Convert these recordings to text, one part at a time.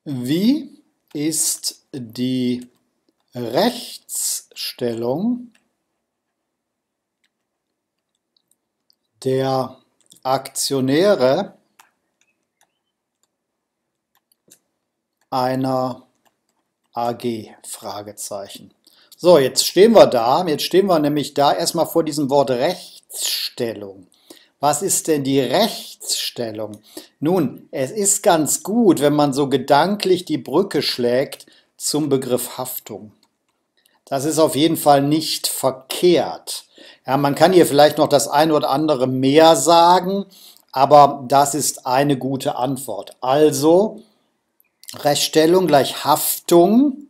Wie ist die Rechtsstellung der Aktionäre einer AG? Fragezeichen. So, jetzt stehen wir da. Jetzt stehen wir nämlich da erstmal vor diesem Wort Rechtsstellung. Was ist denn die Rechtsstellung? Nun, es ist ganz gut, wenn man so gedanklich die Brücke schlägt zum Begriff Haftung. Das ist auf jeden Fall nicht verkehrt. Ja, man kann hier vielleicht noch das eine oder andere mehr sagen, aber das ist eine gute Antwort. Also, Rechtsstellung gleich Haftung,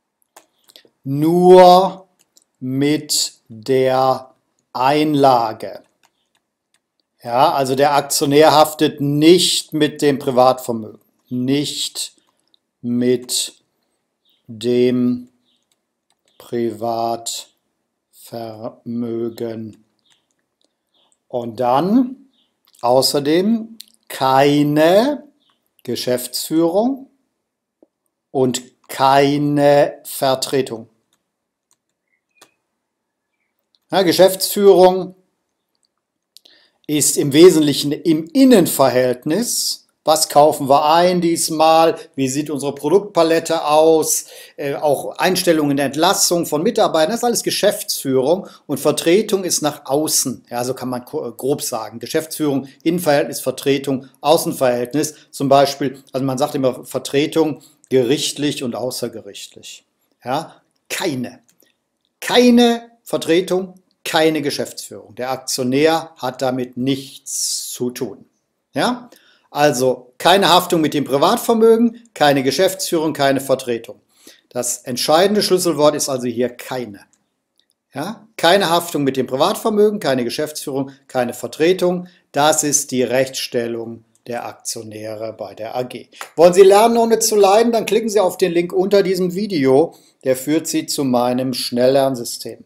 nur mit der Einlage. Ja, also der Aktionär haftet nicht mit dem Privatvermögen, nicht mit dem Privatvermögen. Und dann außerdem keine Geschäftsführung und keine Vertretung. Ja, Geschäftsführung ist im Wesentlichen im Innenverhältnis. Was kaufen wir ein diesmal? Wie sieht unsere Produktpalette aus? Auch Einstellungen der Entlassung von Mitarbeitern, das ist alles Geschäftsführung. Und Vertretung ist nach außen. Ja, so kann man grob sagen. Geschäftsführung, Innenverhältnis, Vertretung, Außenverhältnis. Zum Beispiel, also man sagt immer Vertretung gerichtlich und außergerichtlich. Ja, keine Vertretung, keine Geschäftsführung. Der Aktionär hat damit nichts zu tun. Ja? Also keine Haftung mit dem Privatvermögen, keine Geschäftsführung, keine Vertretung. Das entscheidende Schlüsselwort ist also hier keine. Ja? Keine Haftung mit dem Privatvermögen, keine Geschäftsführung, keine Vertretung. Das ist die Rechtsstellung der Aktionäre bei der AG. Wollen Sie lernen, ohne zu leiden? Dann klicken Sie auf den Link unter diesem Video. Der führt Sie zu meinem Schnelllernsystem.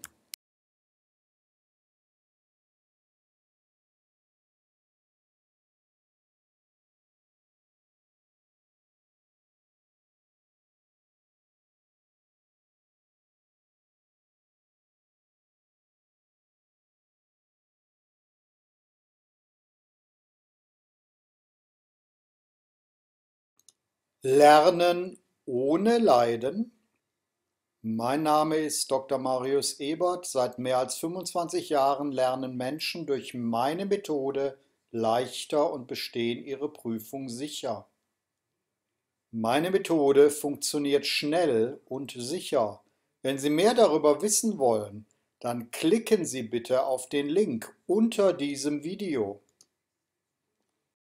Lernen ohne Leiden. Mein Name ist Dr. Marius Ebert. Seit mehr als 25 Jahren lernen Menschen durch meine Methode leichter und bestehen ihre Prüfung sicher. Meine Methode funktioniert schnell und sicher. Wenn Sie mehr darüber wissen wollen, dann klicken Sie bitte auf den Link unter diesem Video.